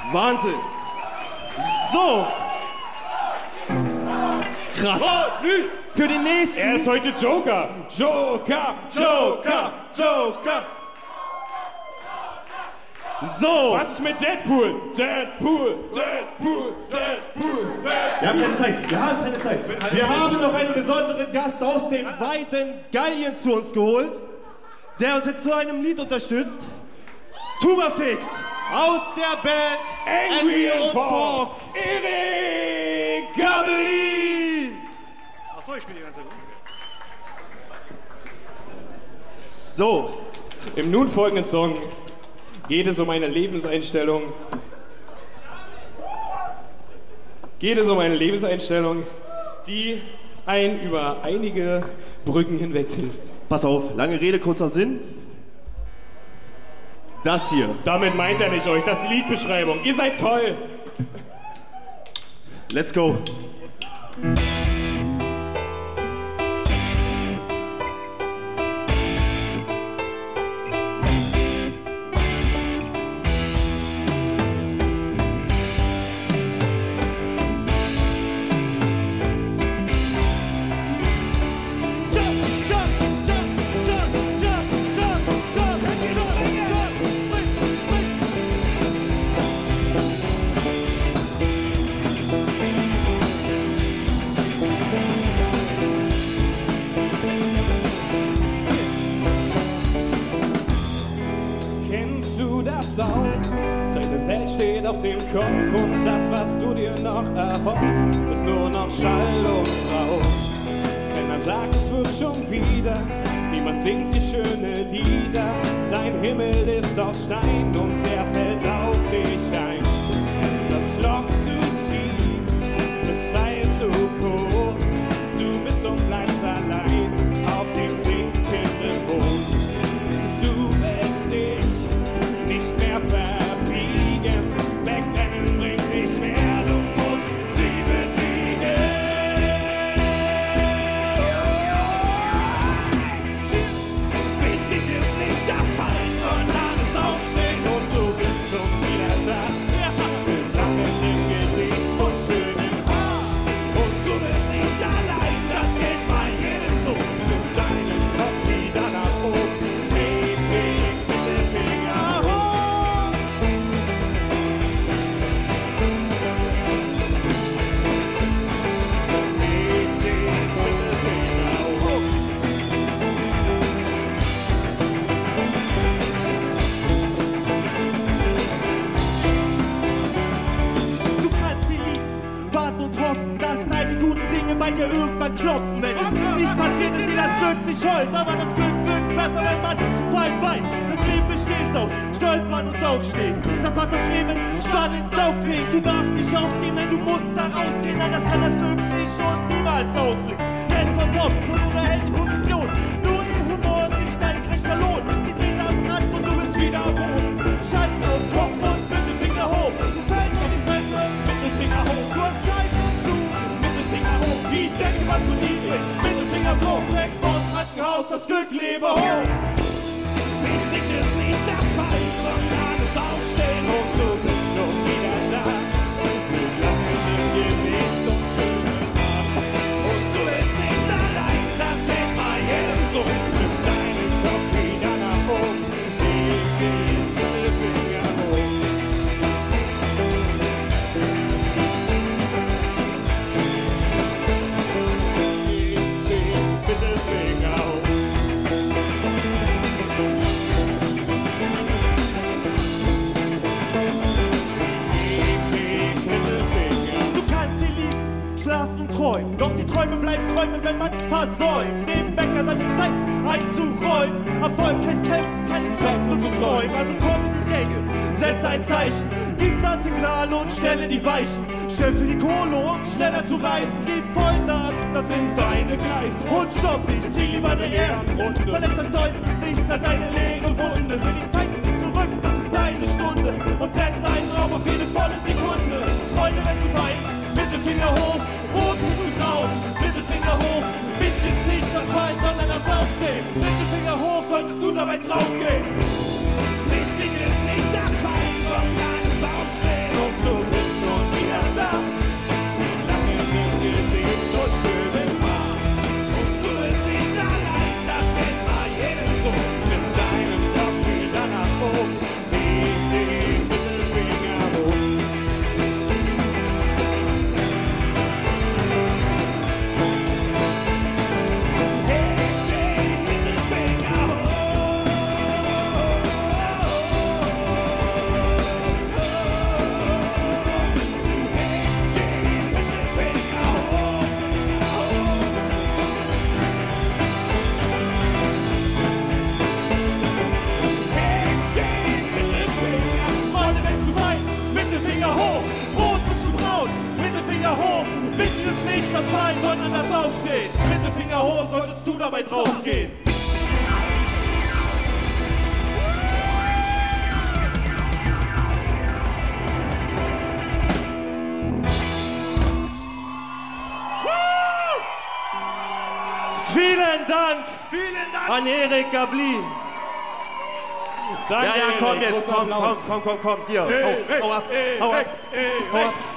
Wahnsinn. So. Krass. Für den nächsten. Er ist heute Joker. Joker, Joker, Joker. So. Was ist mit Deadpool? Deadpool, Deadpool, Deadpool, Deadpool. Wir haben keine Zeit. Wir haben noch einen besonderen Gast aus dem weiten Gallien zu uns geholt, der uns jetzt zu einem Lied unterstützt. Tubafix aus der Band Angry and Folk. Folk. Erik Gabelin. Achso, ich spiele die ganze Zeit. So. Im nun folgenden Song geht es um eine Lebenseinstellung. Die einen über einige Brücken hinweg hilft. Pass auf, lange Rede, kurzer Sinn. Das hier. Damit meint er nicht euch, das ist die Liedbeschreibung. Ihr seid toll. Let's go. Deine Welt steht auf dem Kopf und das, was du dir noch erhoffst, ist nur noch Schall und Rauch. Keiner sagt, es wird schon wieder, niemand singt die schönen Lieder. Dein Himmel ist aus Stein und er fällt auf dich ein. Das Loch zu tief, das Seil zu kurz, du bist und bleibst allein auf dem sinkenden Boot. Du willst dich nicht mehr verbiegen, wegrennen bringt nichts mehr, du musst sie besiegen. Wichtig ist nicht das Fallen, sondern das Aufstehen und du bist schon wieder da. Mit Lachen im Gesicht und schönen Haar. Und du bist nicht allein, das geht bei jedem so. Nimm deinen Kopf wieder nach oben, heb den Mittelfinger hoch. Heb den Mittelfinger hoch. Du kannst sie lieben, warten und hoffen, dass all die guten Dinge bei dir irgendwann klopfen. Wenn es nicht passiert, ist dir das Glück nicht hold. Aber das Glück wird besser, wenn man zu fallen weiß. Das Leben besteht aus Stolpern und Aufstehen. Das macht das Leben spannend aufregend. Du darfst nicht aufnehmen, du musst da rausgehen. Anders kann das Glück nicht und niemals ausfliegen. Denn von Top und unterhält die Position. Nur ihr Humor ist dein gerechter Lohn. Sie dreht am Rand und du bist wieder am Boden. Scheiß auf Kopf und Mittelfinger hoch. Du fällst auf die Fresse, Mittelfinger hoch. Du hast keinen Zug, Mittelfinger hoch. Die Decke war zu niedrig, Mittelfinger hoch. Wächst vor dem Krankenhaus, das Glück lebe hoch. Wichtig ist nicht das Fallen, sondern das Aufstehen und du bist schon wieder da. Mit Lachen im Gesicht und schönen Haaren. Und du bist nicht allein, das geht bei jedem so. Nimm deinen Kopf wieder nach oben, heb den Mittelfinger hoch. Heb den Mittelfinger hoch. Du kannst sie lieben, schlafen und träumen. Doch die Träume bleiben Träume, wenn man versäumt, dem Bäcker seine Zeit einzuräumen. Erfolg heißt kämpfen, keine Zeit nur zu träumen. Also kommen die Gänge, setze ein Zeichen, gib das Signal und stelle die Weichen. Stell für die Kohle, um schneller zu reisen. Gib voll nach, das sind deine Gleise. Und stopp nicht, zieh lieber eine Ehrenrunde. Verletzter Stolz ist nichts als eine leere Wunde. Will die Zeit nicht zurück, das ist deine Stunde. Und setz einen drauf auf jede volle Sekunde. Freunde, wenn zu weinen, Mittelfinger hoch, rot nicht zu grau. Mittelfinger hoch, wichtig ist nicht das Fallen, sondern das Aufstehen. Mittelfinger hoch, solltest du dabei draufgehen. Wichtig ist nicht das Fallen, sondern das Aufstehen. Nicht das Fallen, sondern das Aufstehen. Mittelfinger hoch, solltest du dabei draufgehen. Vielen Dank an Erik Gablin. Danke, Ja, komm jetzt, großen Applaus. komm, hier, hau ab, hau ab.